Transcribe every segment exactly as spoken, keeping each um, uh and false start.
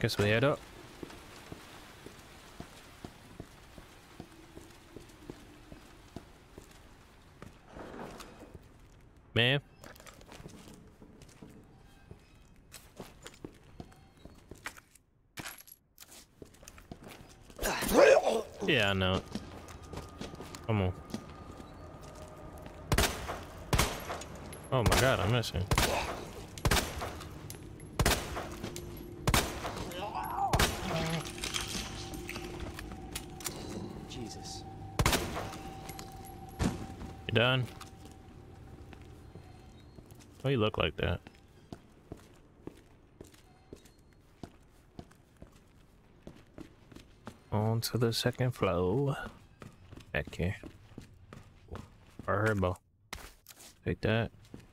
Guess we head up. Man. Yeah, I know. Come on. Oh my god, I'm missing. Jesus. You done? Why you look like that? On to the second floor. Back here. Our herbo. Take that.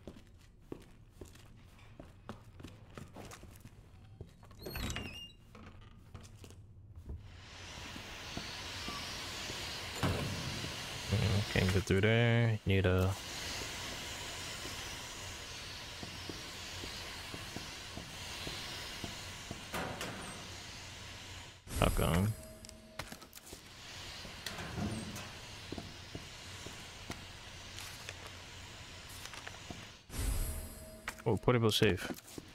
Mm, can't get through there. Need a shotgun. Oh, portable safe.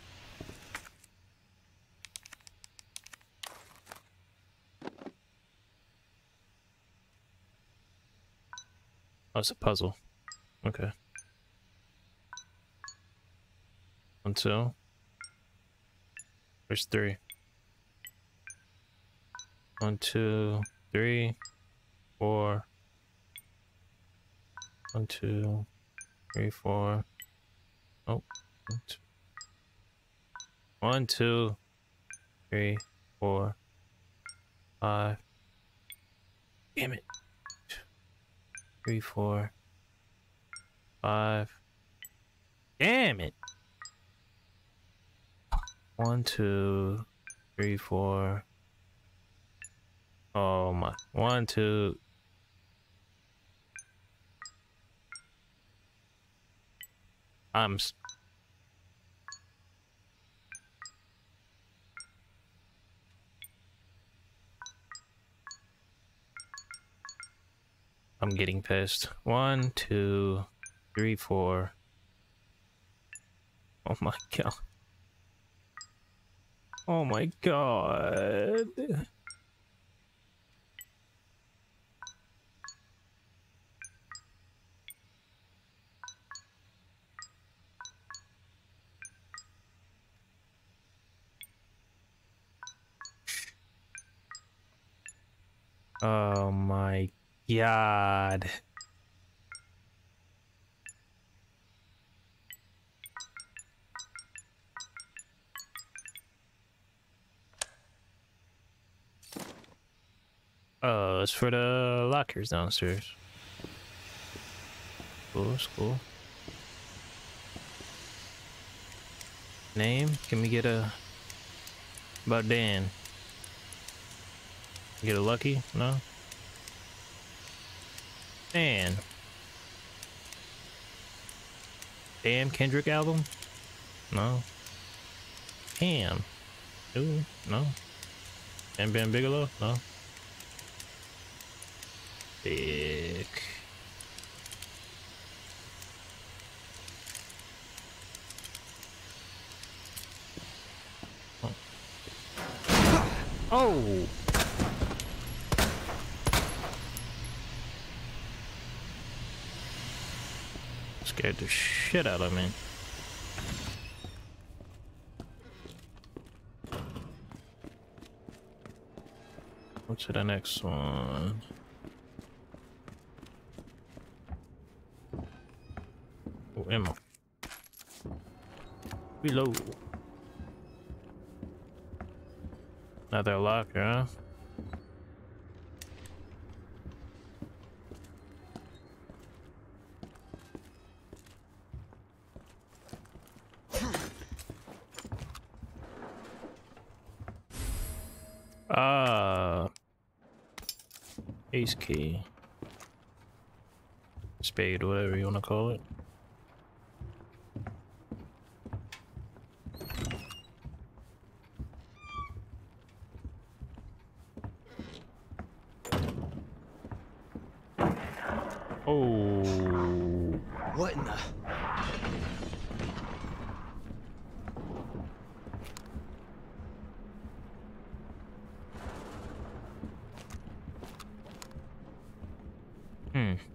Oh, it's a puzzle. Okay. One, two. There's three. One, two, three, four. One, two, three, four. Oh. One, two. One, two, three, four, five. Damn it. Three, four, five. Damn it. One, two, three, four. Oh my. One, two. I'm. s- I'm getting pissed. One, two, three, four. Oh my god. Oh my god. Oh my god. Oh, it's for the lockers downstairs. Cool, that's cool. Name? Can we get a... About Dan? Get a Lucky? No? Dan. Damn Kendrick album? No. Cam. Ooh, no. Bam Bam Bigelow? No. Big. Oh. Oh! Scared the shit out of me. What's the next one? Oh, ammo. Reload. Another locker, huh? Ah. Ace key. Spade, whatever you want to call it. Oh. What in the? Hmm.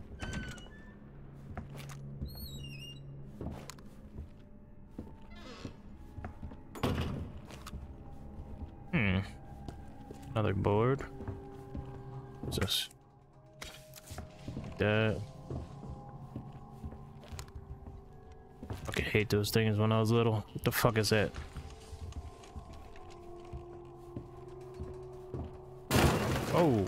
Hmm. Another board. What's this? That. Fucking hate those things when I was little. What the fuck is that? Oh.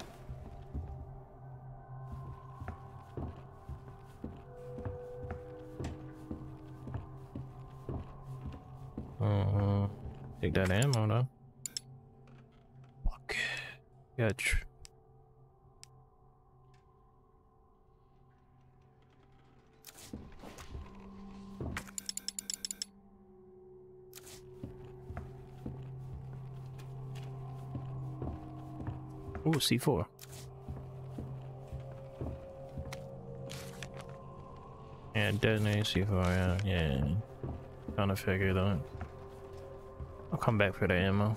Uh, take that ammo though. Fuck. Gotcha. Ooh, C four. Yeah, detonate C four, yeah, yeah. Trying to figure that. I'll come back for the ammo.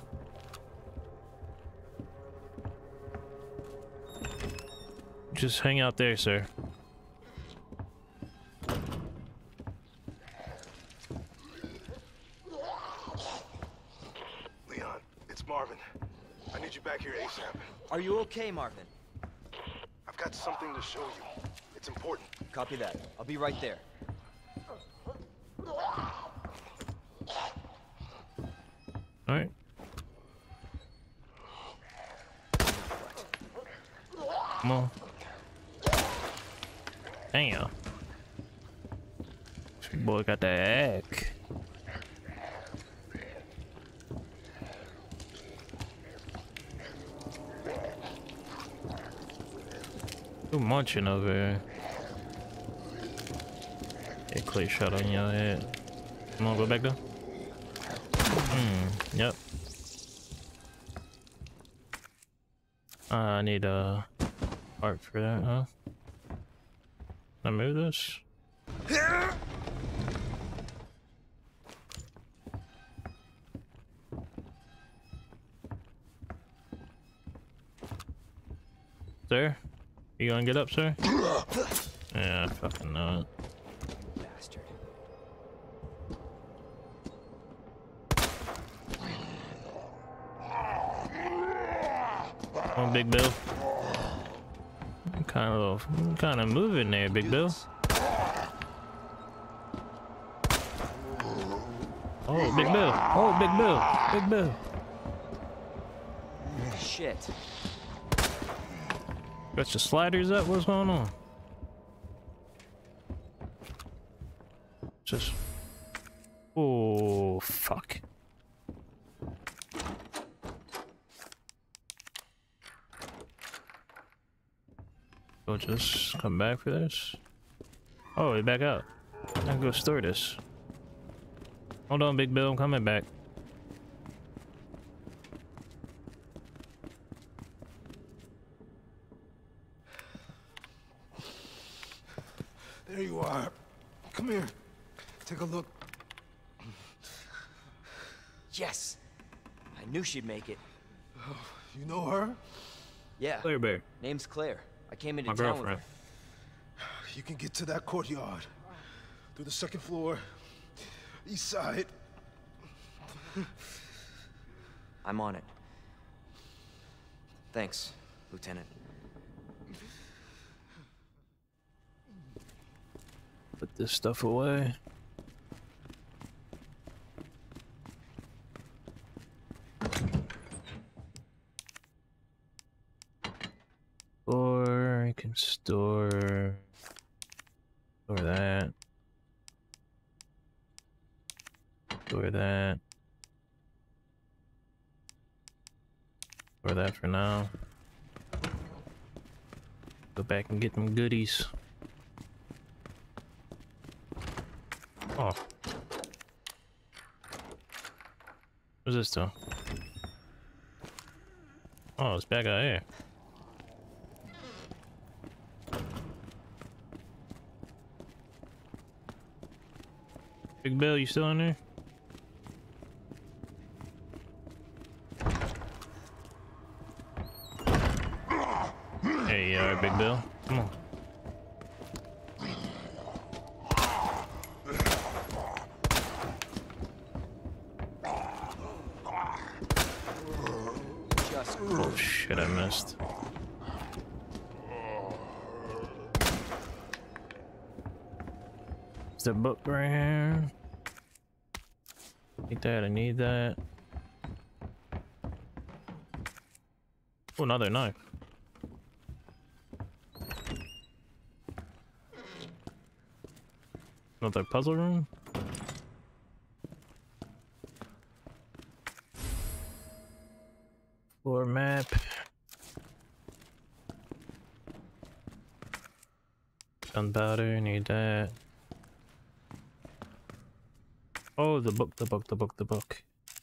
Just hang out there, sir. Leon, it's Marvin. I need you back here ASAP. Are you okay, Marvin? I've got something to show you. It's important. Copy that. I'll be right there. Alright. Come on. Damn. This boy got the egg. Too munching over here. A clear shot on your head. Come on, go back there. Hmm, yep. Uh, I need a art for that, huh? Can I move this? Sir? You gonna get up, sir? Yeah, I fucking know it. Bastard. Come on, Big Bill. Kind of, kind of moving there, Big Bill. Oh, Big Bill. Oh, Big Bill. Big Bill. Shit. Got your sliders up? What's going on? Just. Oh, fuck. We'll just come back for this. Oh, we back out. I can go store this. Hold on, Big Bill. I'm coming back. There you are. Come here. Take a look. Yes. I knew she'd make it. Oh, you know her? Yeah. Claire Bear. Name's Claire. I came into My town girlfriend. with her. You can get to that courtyard. Through the second floor. East side. I'm on it. Thanks, Lieutenant. Put this stuff away. Or I can store store that. Store that. Store that for now. Go back and get them goodies. Oh. What's this though? Oh, it's back out here. Big Bill, you still in there? There you are, Big Bill. Come on. Just Oh shit, I missed. There's the book right here. Need that, I need that. Oh, another knife. Another puzzle room? Floor map. Gunpowder, need that. Oh, the book, the book, the book, the book.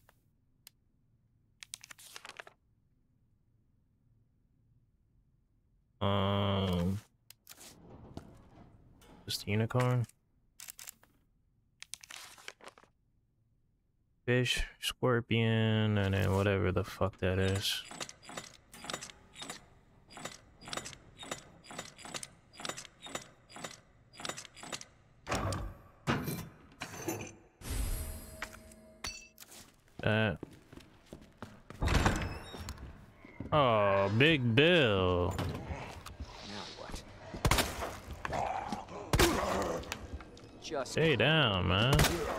Um, just a unicorn. Fish, scorpion, and then whatever the fuck that is. That. Oh, Big Bill. now what? Just Stay down, man.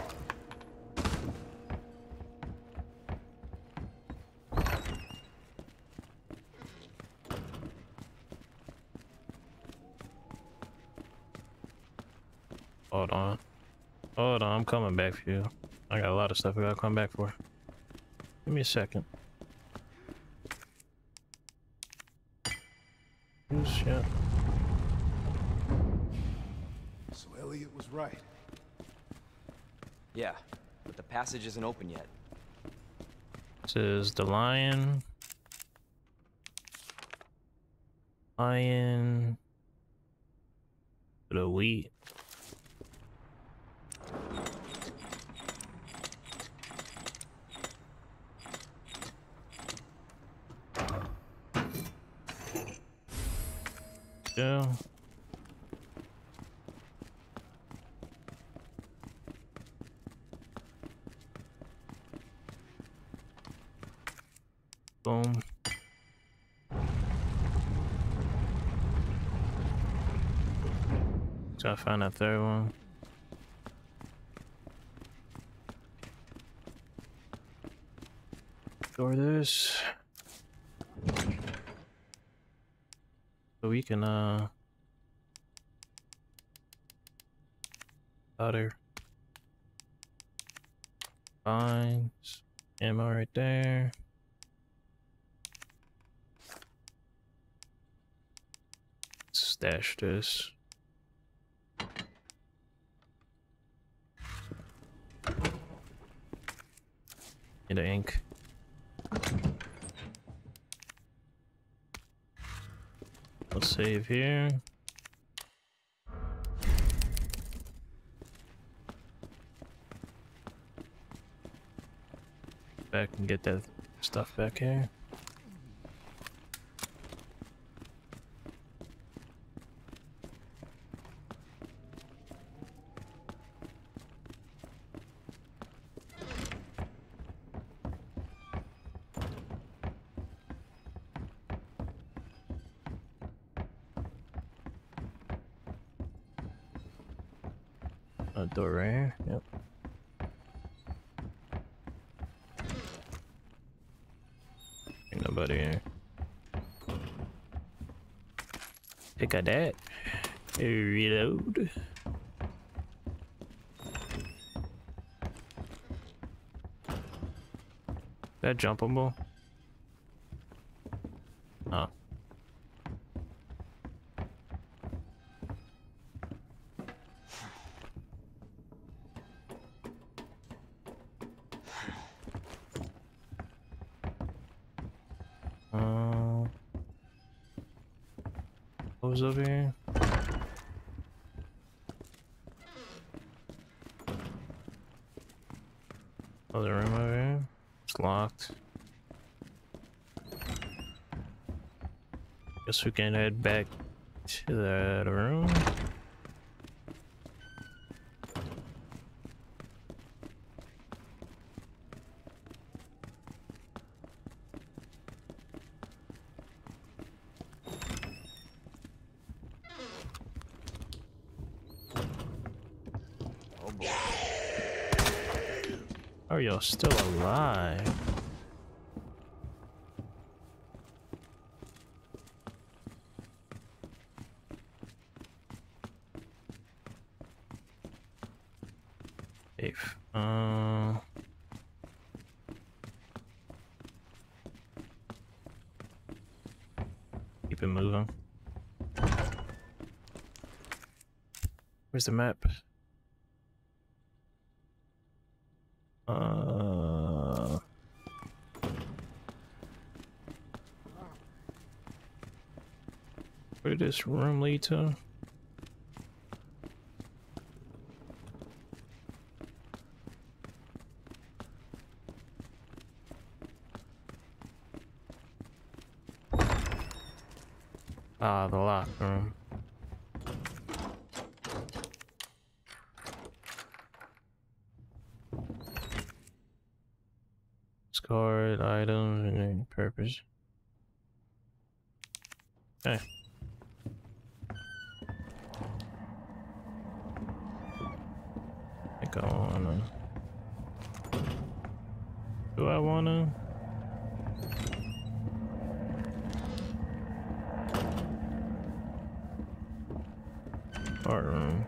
Hold on. Hold on, I'm coming back for you. I got a lot of stuff I gotta come back for. Give me a second. Oh, shit. So Elliot was right. yeah, but the passage isn't open yet. This is the lion. Lion. The wheat. Yeah. Boom. So I found that third one. Store this. So we can uh powder. Vines. Ammo right there. Stash this. And the ink. Let's save here. Back and get that stuff back here. A door right here. Yep. Ain't nobody here. Pick a that. Reload. That jumpable? Oh. Uh, what was over here? Other room over here. It's locked. Guess we can head back to that room. Are y'all still alive? Safe. Uh, keep it moving. Where's the map? Uh, where did this room lead to? Ah, the locker room. Discard items and their purpose. Okay. I think I wanna. Do I wanna? Art room.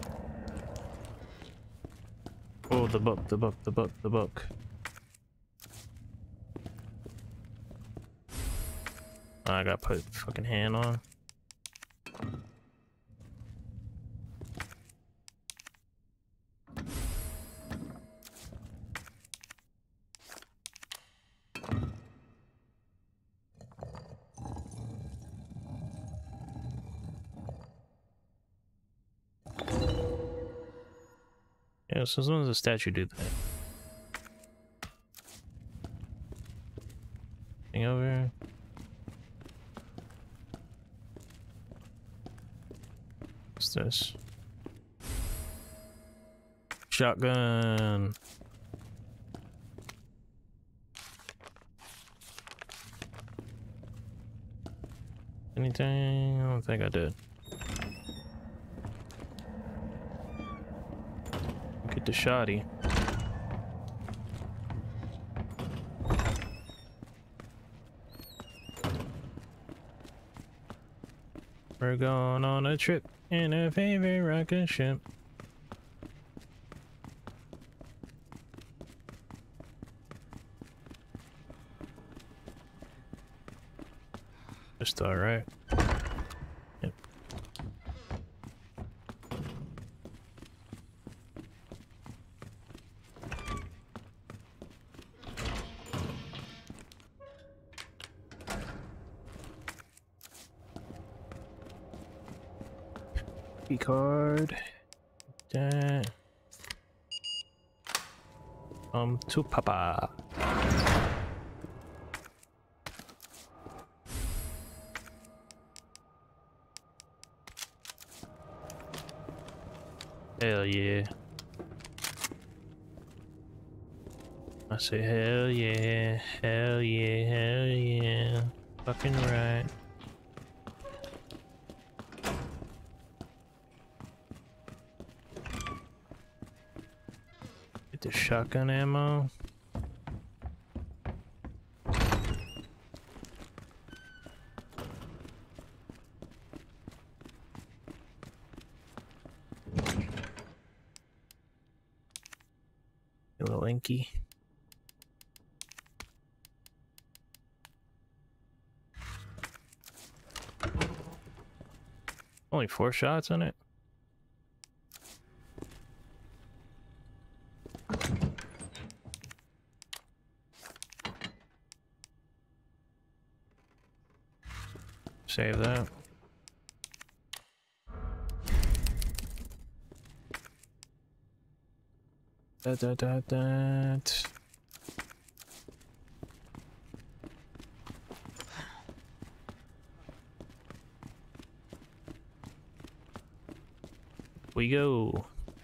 Oh, the book, the book, the book, the book. I gotta put fucking hand on. Yeah, so as long as the statue do that. Thing over here. What's this? Shotgun. Anything? I don't think I did. Get the shotty. We're going on a trip in a favorite rocket ship. Just alright. Yep. Key card. That. Um, to Papa. Hell yeah. I say hell yeah, hell yeah, hell yeah. Fucking right. Get the shotgun ammo. Little inky. Only four shots on it. Save that. Da, da, da, da. We go.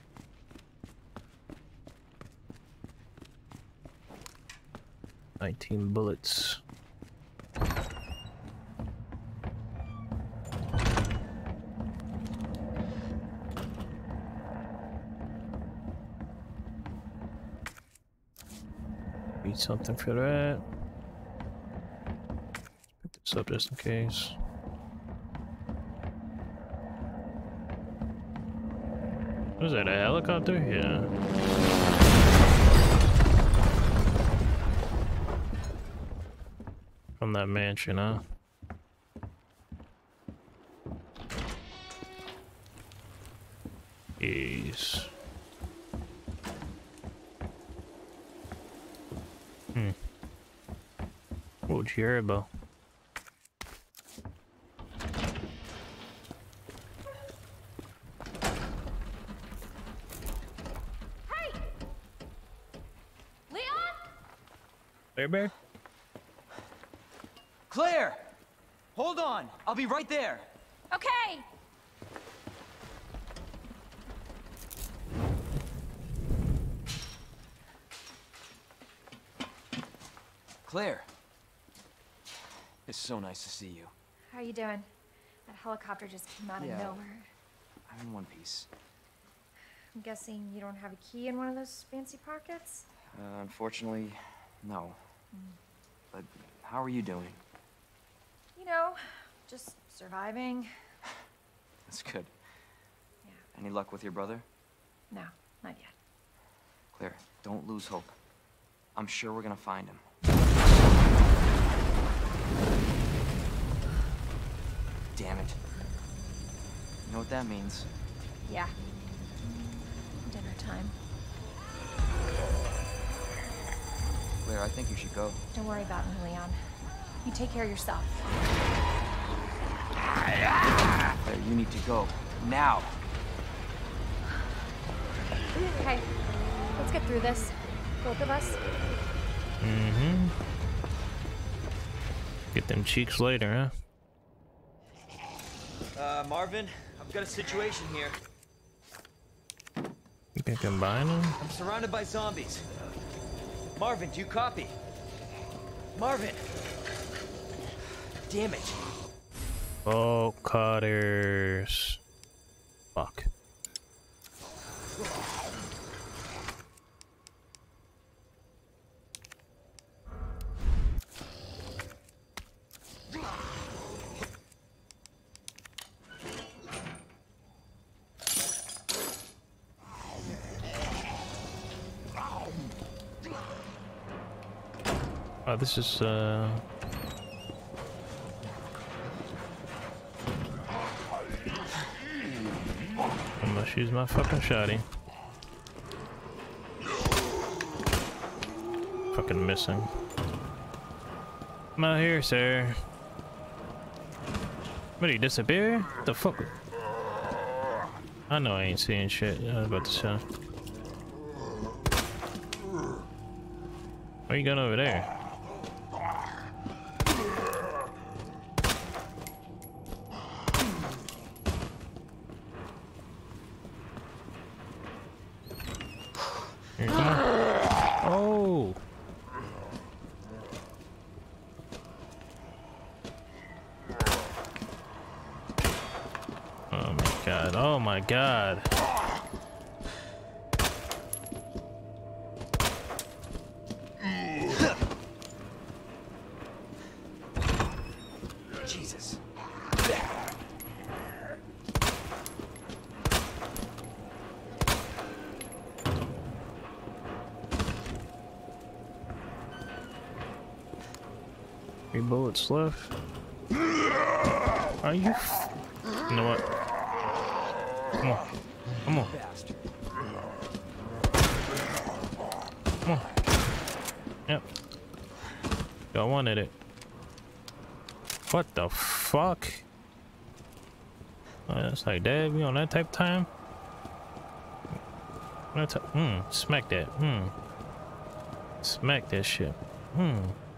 Nineteen bullets. Need something for that. Pick this up just in case. What is that, a helicopter? Yeah. From that mansion, huh? Jeez. Hmm. Oh, Jeribo. Hey! Leon? Bear Bear? Claire! Hold on! I'll be right there! Okay! Claire! It's so nice to see you. How are you doing? That helicopter just came out Yeah. of nowhere. I'm in one piece. I'm guessing you don't have a key in one of those fancy pockets? Uh, unfortunately, no. But how are you doing? You know, just surviving. That's good. Yeah. Any luck with your brother? No, not yet. Claire, don't lose hope. I'm sure we're gonna find him. Damn it. You know what that means? Yeah. Dinner time. Claire, I think you should go. Don't worry about me, Leon. You take care of yourself. Claire, you need to go. Now! Okay, let's get through this. Both of us. Mm-hmm. Get them cheeks later, huh? Uh, Marvin, I've got a situation here. You can combine them? I'm surrounded by zombies. Marvin, do you copy? Marvin! Damn it. Oh, cutters. Fuck. Oh, this is, uh... I must use my fucking shotty. Fucking missing. I'm out here, sir. What, did he disappear? What the fuck? I know I ain't seeing shit. I was about to say. Where you going over there? Here you go. Oh! Oh my god, oh my god. Jesus. Three bullets left. Are you? F you know what? Come on. Come on. Bastard. Come on. Yep. I wanted it. What the fuck? Oh, it's like, Dad, we on that type of time? No t hmm. Smack that. Hmm. Smack that shit. Hmm.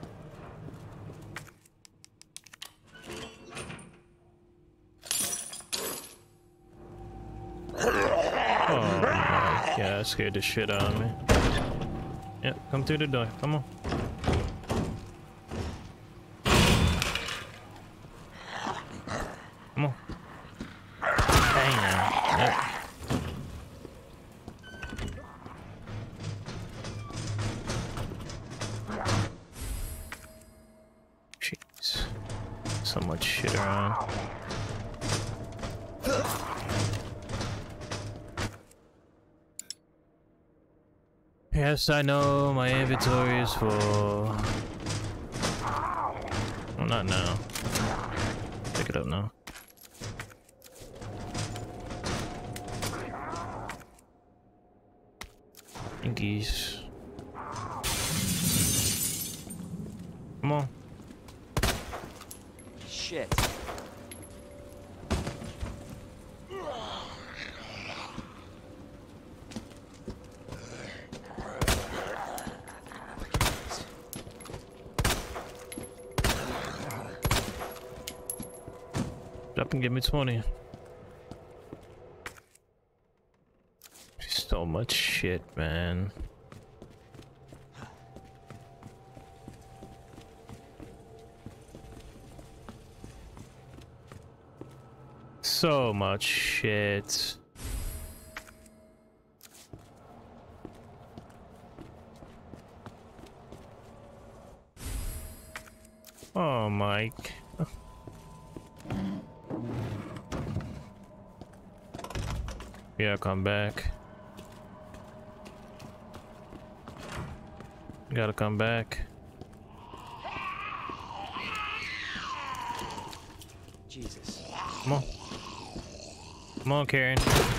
Oh my god, that scared the shit out of me. Yep, come through the door. Come on. Come on. Damn. Yep. Jeez. So much shit around. Yes, I know my inventory is full. Well, not now. Pick it up now. Inkies. Come on. Shit. Up and give me twenty. So much shit, man. So much shit. Oh my. Yeah, come back. Gotta come back. Jesus. Come on. Come on, Karen.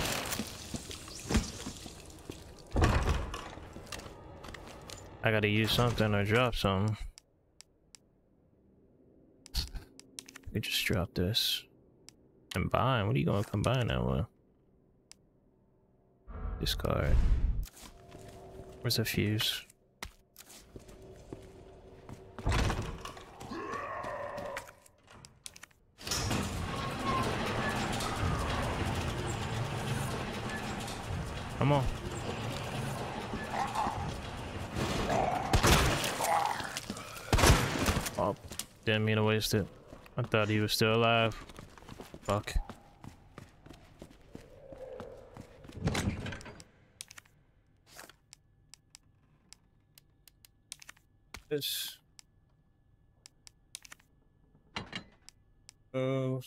I gotta use something or drop something. We just drop this. Combine? What are you gonna combine that with? Discard. Where's the fuse? Come on. Oh, didn't mean to waste it. I thought he was still alive. Fuck. This. Oh.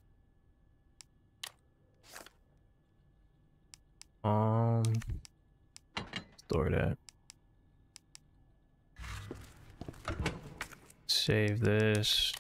Um. Store that. Save this.